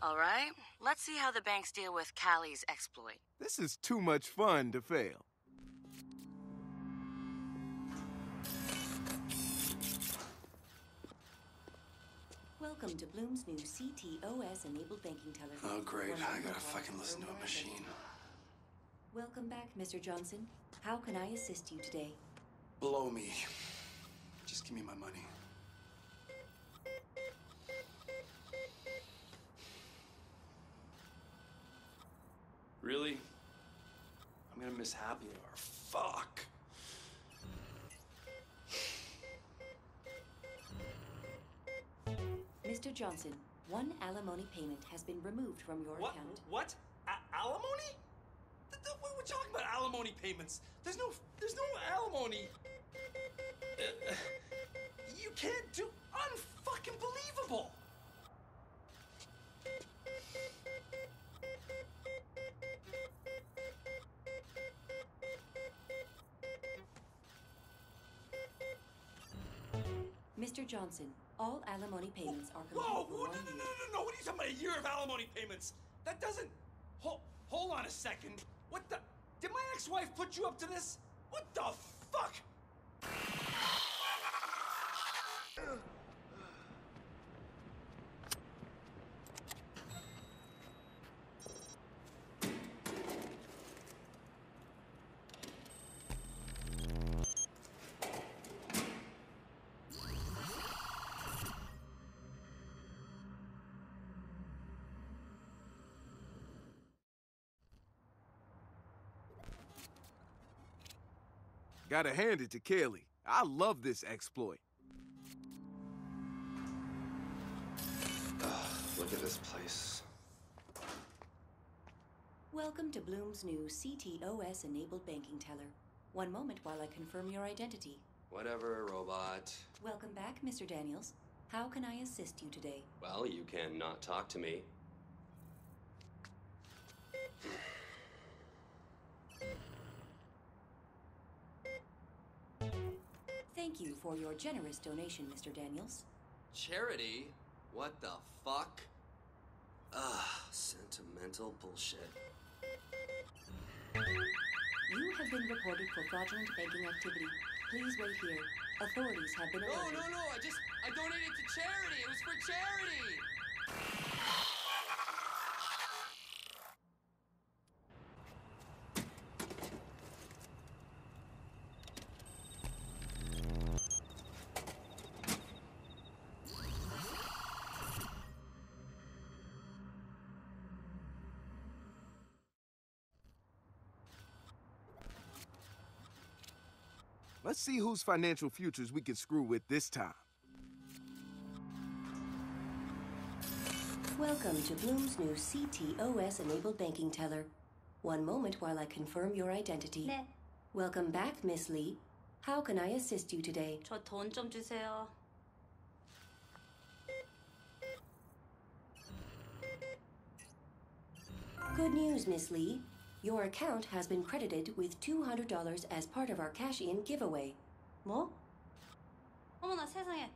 All right, let's see how the banks deal with Callie's exploit. This is too much fun to fail. Welcome to Bloom's new CTOS-enabled banking teller. Oh, great. I gotta fucking listen to a machine. Welcome back, Mr. Johnson. How can I assist you today? Blow me. Just give me my money. Really? I'm gonna miss happy hour. Fuck. Mr. Johnson, one alimony payment has been removed from your account. What? Alimony? What are we talking about? Alimony payments? There's no alimony. You can't do. Unfucking believable. Mr. Johnson, all alimony payments are complete. Whoa! For No! What are you talking about? A year of alimony payments? That doesn't. Hold on a second. What the? Did my ex-wife put you up to this? What the fuck? Gotta hand it to Kaylee. I love this exploit. Look at this place. Welcome to Bloom's new CTOS-enabled banking teller. One moment while I confirm your identity. Whatever, robot. Welcome back, Mr. Daniels. How can I assist you today? Well, you can not talk to me. Thank you for your generous donation, Mr. Daniels. Charity? What the fuck? Sentimental bullshit. You have been reported for fraudulent banking activity. Please wait here. Authorities have been alerted. No, I donated to charity! It was for charity! Let's see whose financial futures we can screw with this time. Welcome to Bloom's new CTOS-enabled banking teller. One moment while I confirm your identity. 네. Welcome back, Miss Lee. How can I assist you today? 저 돈 좀 주세요. Good news, Miss Lee. Your account has been credited with $200 as part of our cash-in giveaway. 뭐? 어머나 세상에.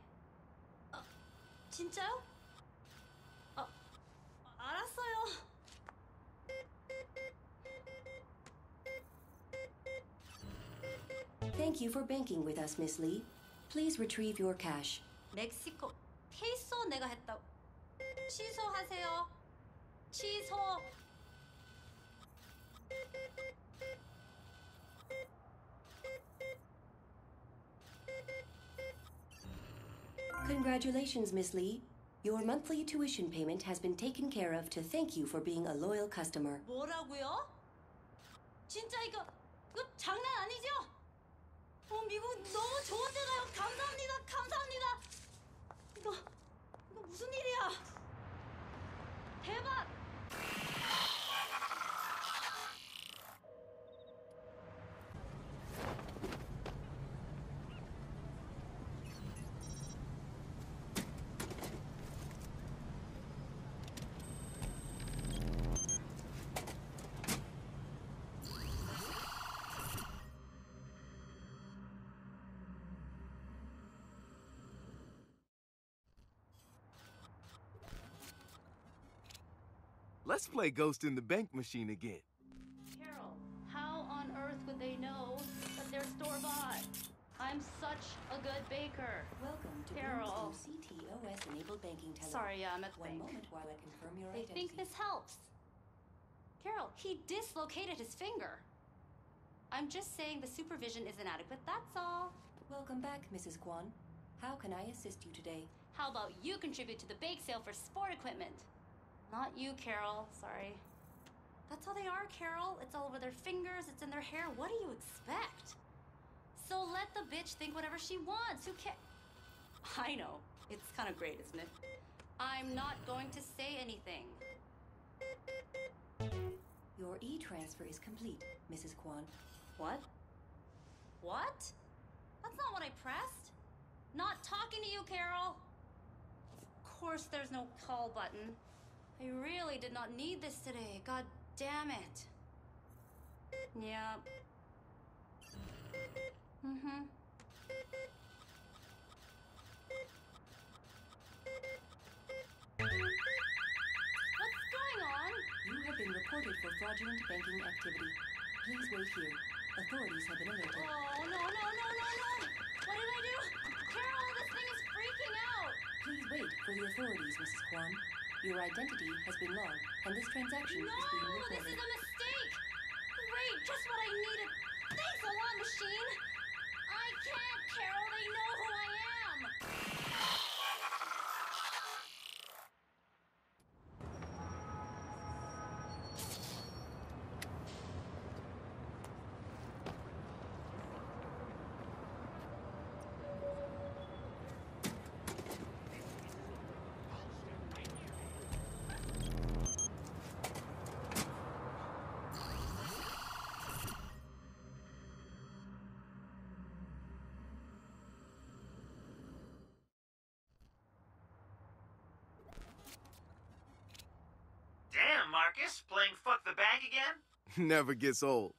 진짜요? 알았어요. Thank you for banking with us, Miss Lee. Please retrieve your cash. 멕시코 페이소 내가 했다고. 취소하세요. 취소. Congratulations, Miss Lee. Your monthly tuition payment has been taken care of to thank you for being a loyal customer. 뭐라고요? 진짜 이거 장난 아니죠? 미국 너무 좋은 데 가요. 감사합니다. 감사합니다. 이거 무슨 일이야? 대박! Let's play Ghost in the Bank machine again. Carol, how on earth would they know that they're store-bought? I'm such a good baker. Welcome to Carol. Bloom's new CTOS-enabled banking teller. Sorry, I'm at the One bank. moment while I confirm your They identity. think this helps. Carol, he dislocated his finger. I'm just saying the supervision is inadequate, that's all. Welcome back, Mrs. Kwan. How can I assist you today? How about you contribute to the bake sale for sport equipment? Not you, Carol. Sorry. That's how they are, Carol. It's all over their fingers, it's in their hair. What do you expect? So let the bitch think whatever she wants. Who cares? I know. It's kind of great, isn't it? I'm not going to say anything. Your e-transfer is complete, Mrs. Kwan. What? What? That's not what I pressed. Not talking to you, Carol. Of course there's no call button. I really did not need this today. God damn it. Yep. Mm-hmm. What's going on? You have been reported for fraudulent banking activity. Please wait here. Authorities have been alerted. Oh, no, no, no, no, no! What did I do? Carol, this thing is freaking out! Please wait for the authorities, Mrs. Kwan. Your identity has been logged, and this transaction No, is being this recorded. is a mistake! Great, just what I needed! Thanks a lot, machine! I can't, Carol, they know who I am! Damn, Marcus, playing fuck the bank again? Never gets old.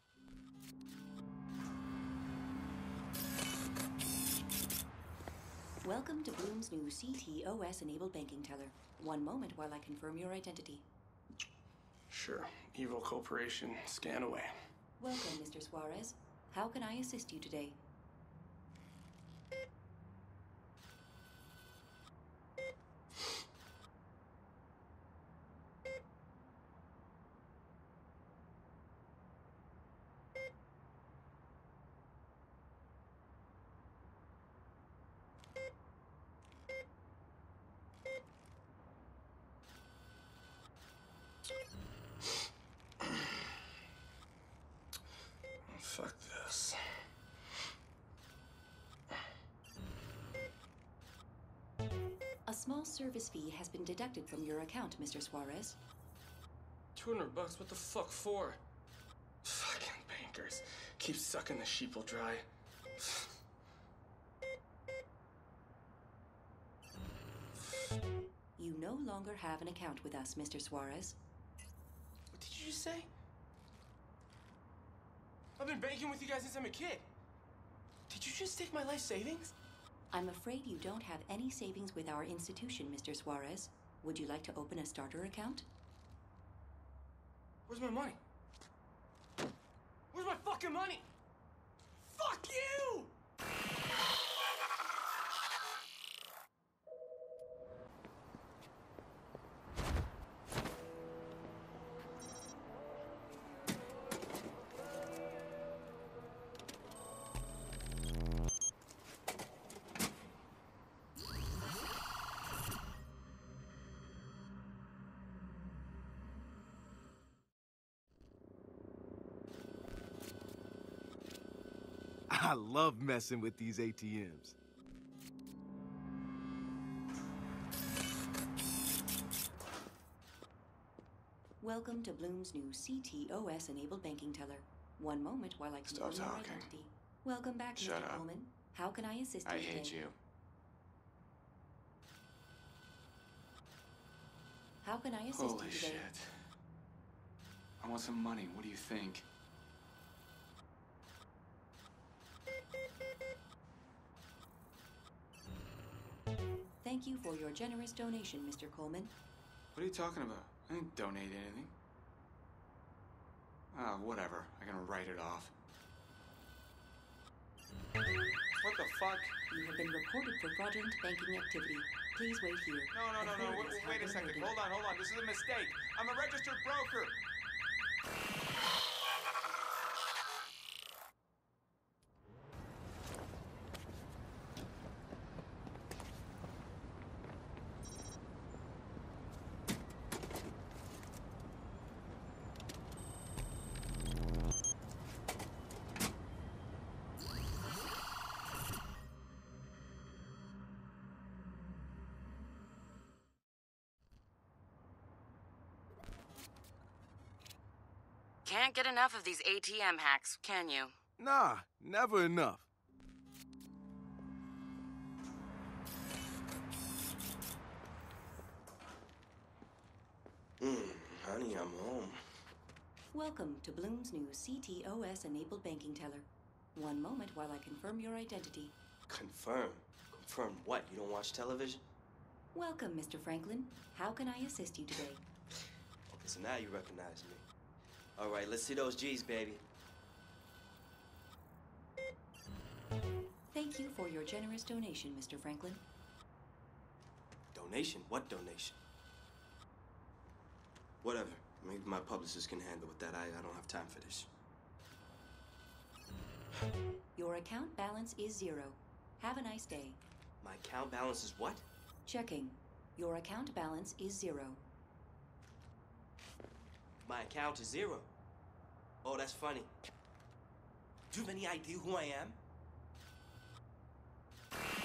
Welcome to Bloom's new CTOS-enabled banking teller. One moment while I confirm your identity. Sure. Evil corporation. Scan away. Welcome, Mr. Suarez. How can I assist you today? Fuck this. A small service fee has been deducted from your account, Mr. Suarez. $200? What the fuck for? Fucking bankers. Keep sucking the sheeple dry. You no longer have an account with us, Mr. Suarez. What did you just say? I've been banking with you guys since I'm a kid. Did you just take my life savings? I'm afraid you don't have any savings with our institution, Mr. Suarez. Would you like to open a starter account? Where's my money? Where's my fucking money? Fuck you! I love messing with these ATMs. Welcome to Bloom's new CTOS-enabled banking teller. One moment while I confirm Stop your talking. identity. Welcome back, Shut Mr. up. Coleman. How can I assist you I today? hate you. How can I assist Holy you today? shit. I want some money. What do you think? Thank you for your generous donation, Mr. Coleman. What are you talking about? I didn't donate anything. Ah, whatever. I can write it off. What the fuck? You have been reported for fraudulent banking activity. Please wait here. No. Authorities have Wait a been second. alerted. Hold on. This is a mistake. I'm a registered broker. Can't get enough of these ATM hacks, can you? Nah, never enough. Honey, I'm home. Welcome to Bloom's new CTOS-enabled banking teller. One moment while I confirm your identity. Confirm. Confirm what? You don't watch television? Welcome, Mr. Franklin. How can I assist you today? Okay, so now you recognize me. All right, let's see those G's, baby. Thank you for your generous donation, Mr. Franklin. Donation? What donation? Whatever. Maybe my publicist can handle with that. I don't have time for this. Your account balance is 0. Have a nice day. My account balance is what? Checking. Your account balance is 0. My account is 0. Oh, that's funny. Do you have any idea who I am?